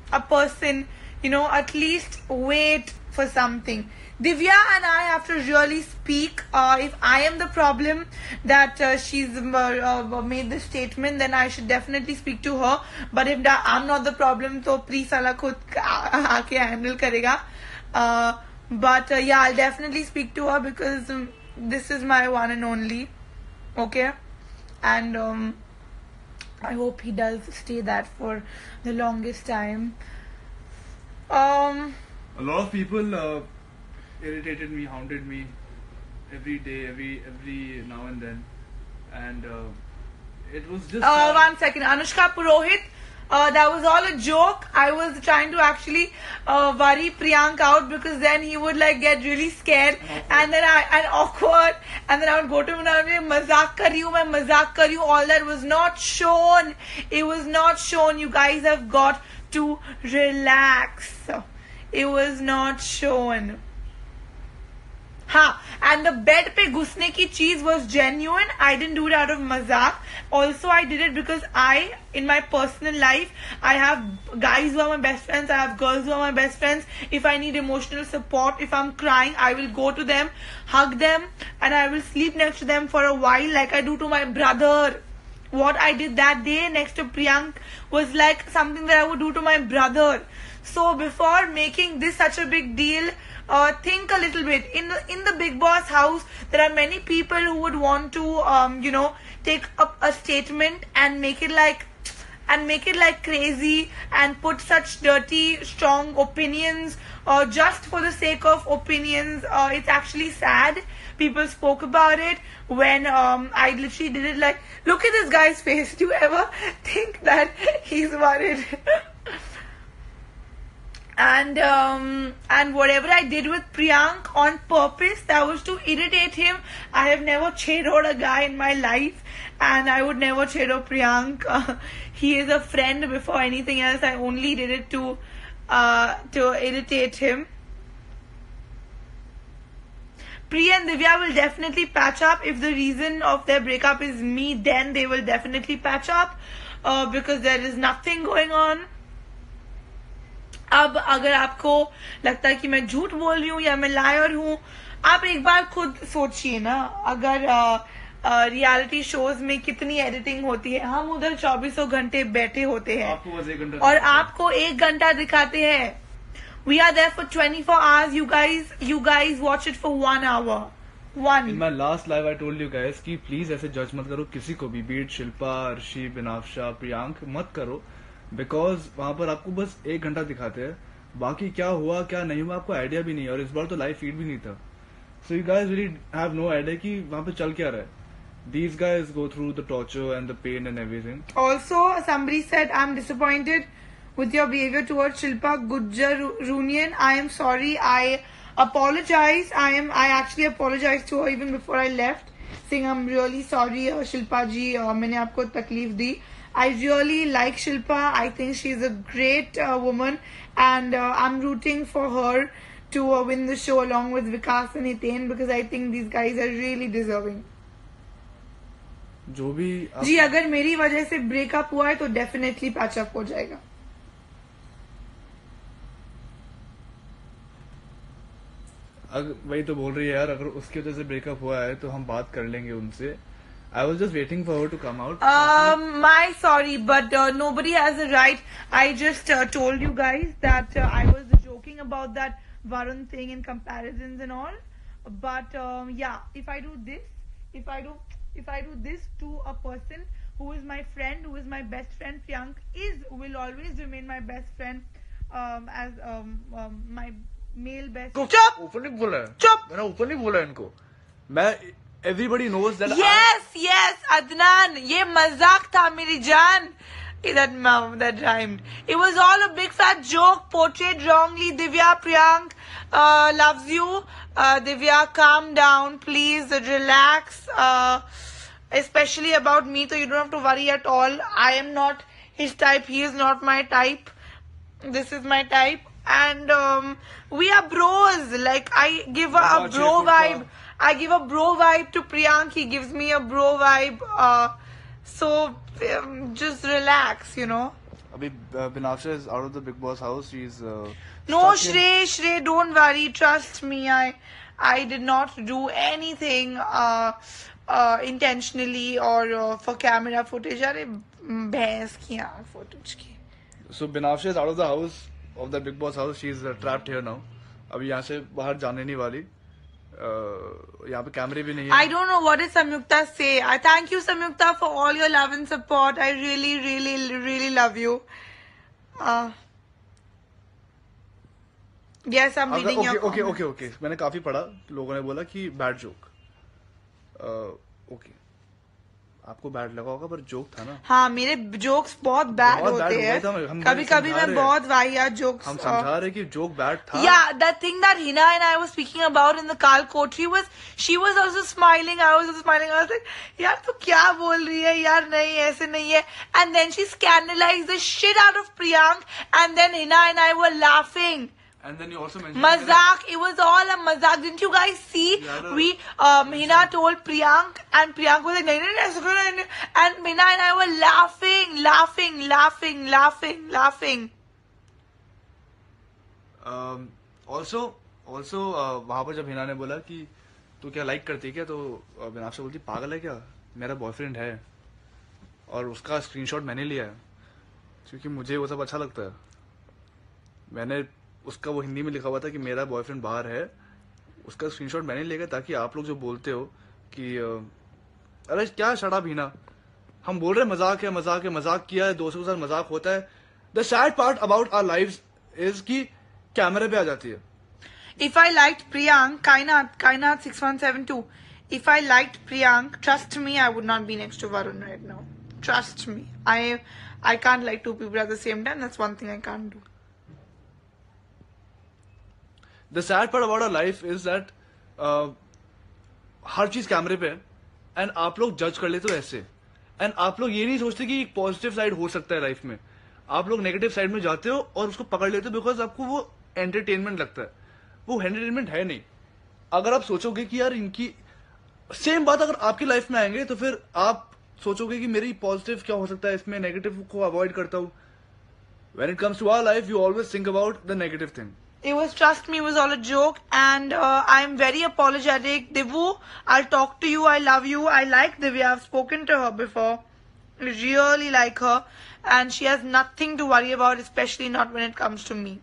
a person, at least wait for something. Divya and I have to really speak. If I am the problem that she's made this statement, then I should definitely speak to her. But if I'm not the problem, so please Allah khud aake handle karega. But yeah, I'll definitely speak to her because this is my one and only. Okay? And I hope he does stay that for the longest time. A lot of people irritated me, hounded me every day, every now and then, and it was just. 1 second, Anushka Purohit. That was all a joke. I was trying to actually worry Priyank out because then he would like get really scared and awkward, and then I would go to him and I would be like, mazak kar rahi hu. All that was not shown. It was not shown. You guys have got to relax. It was not shown. And the bed pe ghusne ki cheez was genuine. I didn't do it out of mazak. Also, I did it because in my personal life, I have guys who are my best friends. I have girls who are my best friends. If I need emotional support, if I'm crying, I will go to them, hug them, and I will sleep next to them for a while like I do to my brother. What I did that day next to Priyank was like something that I would do to my brother. So before making this such a big deal, think a little bit. In the Bigg Boss house, there are many people who would want to, take up a statement and make it like crazy and put such dirty, strong opinions just for the sake of opinions. It's actually sad. People spoke about it when I literally did it like, look at this guy's face. Do you ever think that he's worried? And whatever I did with Priyank on purpose, that was to irritate him. I have never cheered a guy in my life, and I would never cheer Priyank. He is a friend before anything else. I only did it to irritate him. Priya and Divya will definitely patch up. If the reason of their breakup is me, then they will definitely patch up because there is nothing going on. अब अगर आपको लगता है कि मैं झूठ बोल रही हूँ या मैं लायर हूँ, आप एक बार खुद सोचिए ना. अगर रियलिटी शोज में कितनी एडिटिंग होती है, हम उधर 24 घंटे बैठे होते हैं आपको बस 1 घंटा और आपको 1 घंटा दिखाते हैं. We are there for 24 hours. You guys watch it for 1 hour. In my last live, I told you guys कि please ऐसे जज मत करो किसी को भी, बीट शिल्पा, अर्शी, बिनाफ्शा, प्रियांक, मत करो. बिकॉज वहां पर आपको बस 1 घंटा दिखाते हैं, बाकी क्या हुआ क्या नहीं हुआ आपको आइडिया भी नहीं है, और इस बार तो लाइव फीड भी नहीं था. So you guys really have no idea कि वहां पे चल क्या रहा है. These guys go through the torture and the pain and everything. Also, somebody said, I'm disappointed with your behavior towards Shilpa Gujjar-Runian. I am sorry. I apologize. I actually apologized to her even before I left, saying I'm really sorry, Shilpa ji. मैंने आपको तकलीफ दी. I really like Shilpa. I think she's a great woman, and I'm rooting for her to win the show along with Vikas and Hiten because I think these guys are really deserving. जो भी जी अगर मेरी वजह से breakup हुआ है तो definitely patch up हो जाएगा. वही तो बोल रही है यार, अगर उसकी वजह से ब्रेकअप हुआ है तो हम बात कर लेंगे उनसे. I was just waiting for her to come out. My sorry, but nobody has a right. I just told you guys that I was joking about that Varun thing and comparisons and all. But yeah, if I do this to a person who is my friend, who is my best friend, Priyank will always remain my best friend as my male best. चुप! ऊपर नहीं बोला है. चुप! मैंने ऊपर नहीं बोला इनको. मैं everybody knows that. Yes, Adnan, ये मजाक था मेरी जान. That rhymed. It was all a big fat joke portrayed wrongly. Divya, Priyank loves you. Divya, calm down, please, relax. Especially about me, so you don't have to worry at all. I am not his type. He is not my type. This is my type, and we are bros. Like I give a bro vibe. I give a bro vibe to Priyank. He gives me a bro vibe. So just relax, you know. अभी Binafsha is out of the Big Boss house. She's No, stuck in. Shrey, don't worry. Trust me. I did not do anything intentionally or for camera footage. अरे भैंस की यार footage की. So Binafsha is out of the house of the Big Boss house. She's trapped here now. अभी यहाँ से बाहर जाने नहीं वाली. यहाँ पे कैमरे भी नहीं है. I don't know what did Samyukta say. I thank you, Samyukta, for all your love and support. I really, really, really love you. Yes, I'm reading your comments. Okay. मैंने काफी पढ़ा. लोगों ने बोला कि बैड जोक. ओके. आपको bad लगा होगा पर जोक था ना. हाँ, मेरे जोक्स बहुत बैड होते हैं. कभी कभी मैं बहुत वाहियात जोक्स. हम समझा रहे कि जोक बैड था. Yeah, that thing that Hina and I was speaking about in the Kal Kotri she was also smiling. I was also smiling. I was like, यार तू क्या बोल रही है यार, नहीं ऐसे नहीं है. And then she scandalized the shit out of Priyank, and then Hina and I were laughing. And then you also mentioned Mazak, it was all a mazak. Didn't you guys see? Hina told Priyank, and Priyank was like, nahi, and Hina and I were laughing. Also, वहाँ पर जब हिना ने बोला कि तू क्या like करती है क्या, तो बिनाफ्शा बोलती पागल है क्या, मेरा बॉयफ्रेंड है और उसका स्क्रीनशॉट मैंने लिया है क्योंकि मुझे वो सब अच्छा लगता है. मैंने उसका वो हिंदी में लिखा हुआ था कि मेरा बॉयफ्रेंड बाहर है, उसका स्क्रीनशॉट मैंने लिया ताकि आप लोग जो बोलते हो कि अरे क्या शराब हिना, हम बोल रहे हैं मजाक किया है, दोस्तों के साथ मजाक होता है. The sad part about our lives is कि कैमरे पे आ जाती है. If I liked Priyank, Kainat 6172. If I liked Priyank, trust me, I would not be next to Varun right now. Trust me, I can't like two people at the same time. That's one thing I can't do. The sad part about our life is that हर चीज कैमरे पे है and आप लोग जज कर लेते हो ऐसे, एंड आप लोग ये नहीं सोचते कि एक पॉजिटिव साइड हो सकता है लाइफ में. आप लोग नेगेटिव साइड में जाते हो और उसको पकड़ लेते हो बिकॉज आपको वो एंटरटेनमेंट लगता है. वो एंटरटेनमेंट है नहीं. अगर आप सोचोगे कि यार इनकी सेम बात अगर आपकी लाइफ में आएंगे तो फिर आप सोचोगे कि मेरी पॉजिटिव क्या हो सकता है इसमें, नेगेटिव को अवॉइड करता हूं. When it comes to our life, you always think about the negative thing. Trust me, it was all a joke, and I'm very apologetic. Divu, I'll talk to you. I love you. I like Divya. I've spoken to her before. I really like her, and she has nothing to worry about, especially not when it comes to me.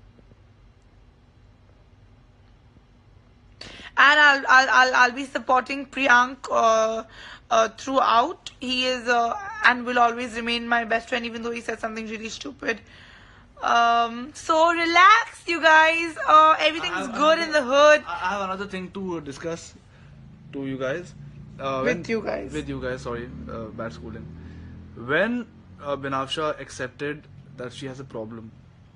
And I'll be supporting Priyank throughout. He is and will always remain my best friend, even though he said something really stupid. So relax, you guys. Everything's good in the hood. I have another thing to discuss to you guys. With you guys. Sorry, bad schooling. When Binafsha accepted that she has a problem,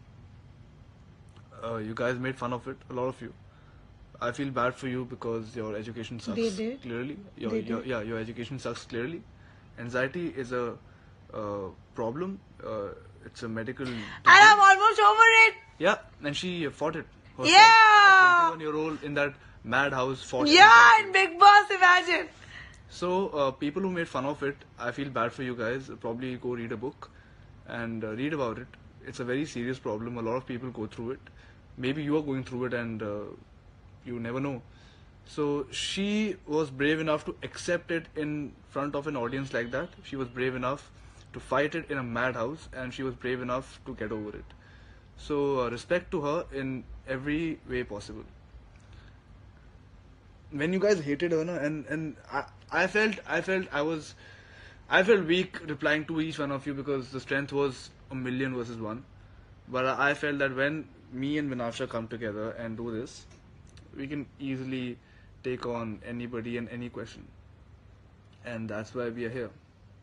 you guys made fun of it. A lot of you. I feel bad for you because your education sucks. They did. Clearly, your education sucks. Clearly, anxiety is a problem. It's a medical disease. And I'm almost over it. Yeah, and she fought it. Herself. Yeah. A 21-year-old in that madhouse fought it. Yeah, and Big Boss, imagine. So, people who made fun of it, I feel bad for you guys. Probably go read a book and read about it. It's a very serious problem. A lot of people go through it. Maybe you are going through it and you never know. So, she was brave enough to accept it in front of an audience like that. She was brave enough to fight it in a madhouse, and she was brave enough to get over it. So respect to her in every way possible. When you guys hated her, and I felt weak replying to each one of you because the strength was 1,000,000 versus 1. But I felt that when me and Binafsha come together and do this, we can easily take on anybody and any question, and that's why we are here.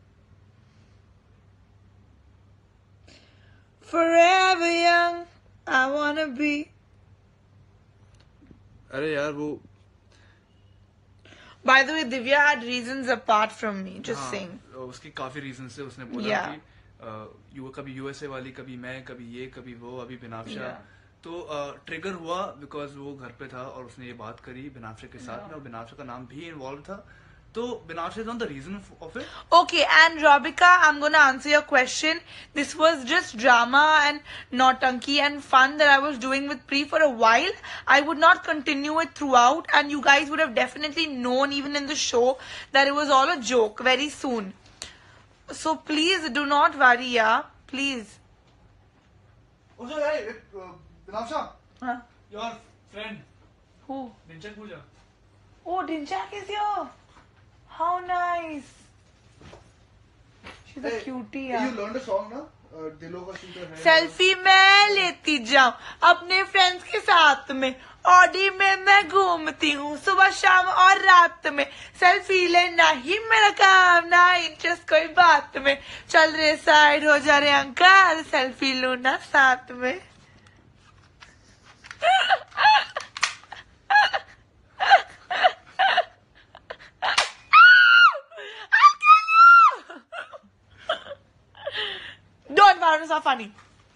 Forever young, I wanna be. अरे यार वो. By the way, Divya had reasons apart from me. Just saying. उसकी काफी reasons से उसने बोला कि कभी USA वाली, कभी मैं, कभी ये, कभी वो, अभी बिनाफ्शा. तो ट्रिगर हुआ बिकॉज वो घर पे था और उसने ये बात करी बिनाफ्शा के साथ में, और बिनाफ्शा का नाम भी इन्वॉल्व था. तो बिनाशा is not the reason of it. Okay, and Robika, I'm gonna answer your question. This was just drama and nautanki and fun that I was doing with Pri for a while. I would not continue it throughout, and you guys would have definitely known even in the show that it was all a joke very soon. So please do not worry, yeah. Please. Also, hey, Binafsha, Huh? your friend, Who? Dinchak Pooja. Oh, Dinchak is here. How nice. She's a cutie, You yeah. learned a song, na? दिलों का shooter है. Selfie मैं लेती जाऊं अपने friends के साथ में, ऑडी में मैं घूमती हूँ सुबह शाम और रात में, सेल्फी लेना ही मेरा काम ना इंटरेस्ट कोई बात में, चल रे साइड हो जा रे अंकल सेल्फी लूं ना साथ में. Don't worry, it's not funny.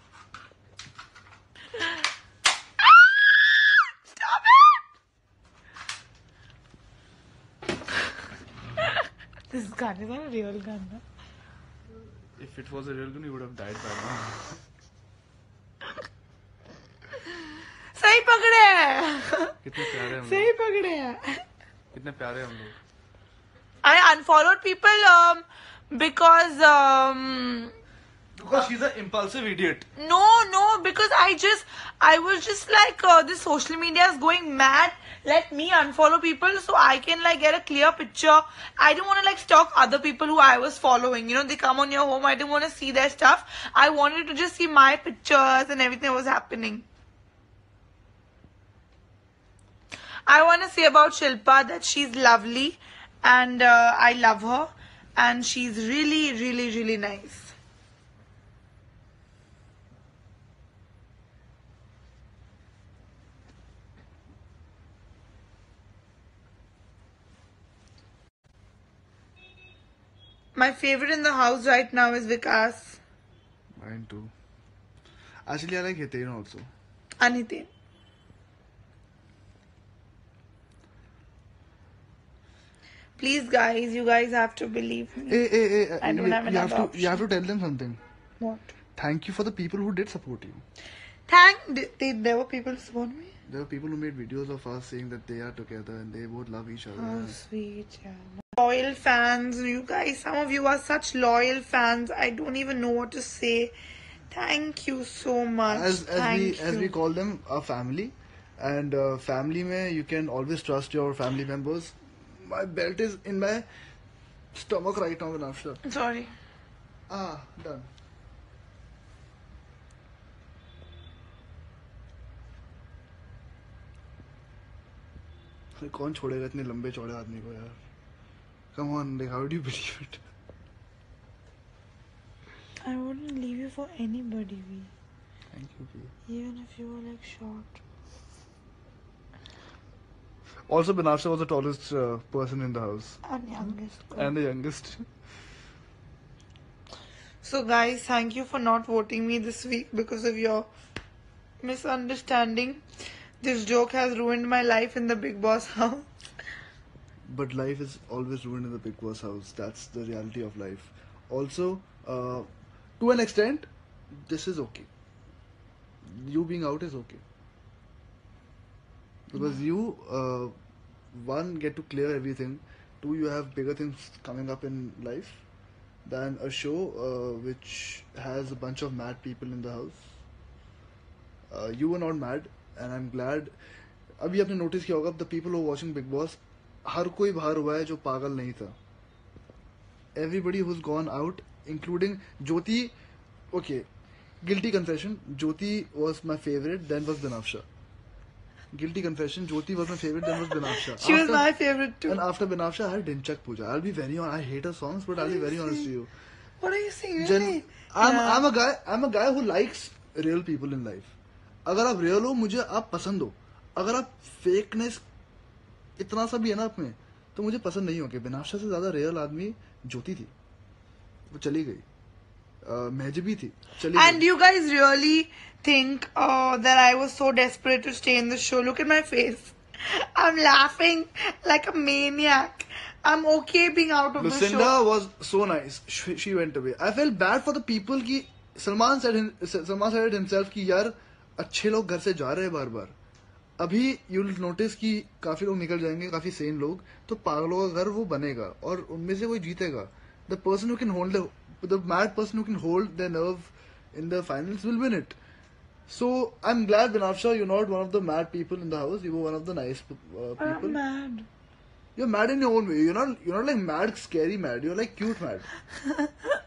Stop it! This gun is not a real gun, no? If it was a real gun, you would have died by now. सही पकड़े हैं. कितने प्यारे हम सही लोग. पकड़े हैं. कितने प्यारे हम लोग. I unfollowed people because Because she's an impulsive idiot. no, because I was just like this social media is going mad. Let me unfollow people so I can like get a clear picture. I don't want to like stalk other people who I was following. You know, they come on your home. I didn't want to see their stuff. I wanted to just see my pictures and everything that was happening. I want to say about Shilpa that she's lovely and I love her and she's really, really, really nice. My favorite in the house right now is Vikas. Mine too. Actually, I like Hiten also. Anitin. Please, guys, you guys have to believe me. Hey, I don't have another option. You have to tell them something. What? Thank you for the people who did support you. There were people who support me. There were people who made videos of us saying that they are together and they both love each other. How sweet, yeah. Loyal fans, you guys, some of you are such loyal fans. I don't even know what to say. Thank you so much. As we call them, our family. And family mein, you can always trust your family members. My belt is in my stomach right now, Binafsha. Sorry. Done. कौन छोड़ेगा इतने लंबे चौड़े आदमी को यार? Come on, like, how do you believe it? I wouldn't leave you for anybody, V. Thank you, P. Even if you were like short. Also, Binafsha was the tallest person in the house. And youngest. And the youngest. So guys, thank you for not voting me this week because of your misunderstanding. This joke has ruined my life in the Big Boss house. But life is always ruined in the Big Boss house. That's the reality of life. Also, to an extent, this is okay. You being out is okay. Because you, one, get to clear everything. Two, you have bigger things coming up in life than a show which has a bunch of mad people in the house. You were not mad, and I'm glad. अभी आपने notice किया होगा, the people who are watching Big Boss, हर कोई बाहर हुआ है जो पागल नहीं था. Everybody who's gone out, including Jyoti. Okay, guilty confession. Jyoti was my favorite, then was Binafsha. Guilty confession. Jyoti was my favorite, then was Binafsha. She was my favorite too. And after Binafsha, I had Dinchak Pooja. I'll be very honest. I hate her songs, but I'll be very honest to you. What are you saying? Really? I'm a guy who likes real people in life. अगर आप real हो, मुझे आप पसंद हो. अगर आप fakeness इतना सा भी है ना आप में, तो मुझे पसंद नहीं होगी. बिनाशा से ज्यादा real आदमी ज्योति थी. वो चली गई. महजबी थी. चली And गई. you guys really think that I was so desperate to stay in the show? Look at my face. I'm laughing like a maniac. I'm okay being out of the Lucinda show. was so nice. She went away. I felt bad for the people कि Salman said it himself कि यार अच्छे लोग घर से जा रहे हैं बार बार. अभी you'll notice कि काफी लोग निकल जाएंगे, काफी sane लोग, तो पागलों का घर वो बनेगा और उनमें से कोई जीतेगा. The person who can hold the mad person who can hold their nerve in the finals will win it. So I'm glad, Vinafsha, you're not one of the mad people in the house. You were one of the nice people. I'm mad. You're mad in your own way. You're not like mad, scary mad. You're like cute mad.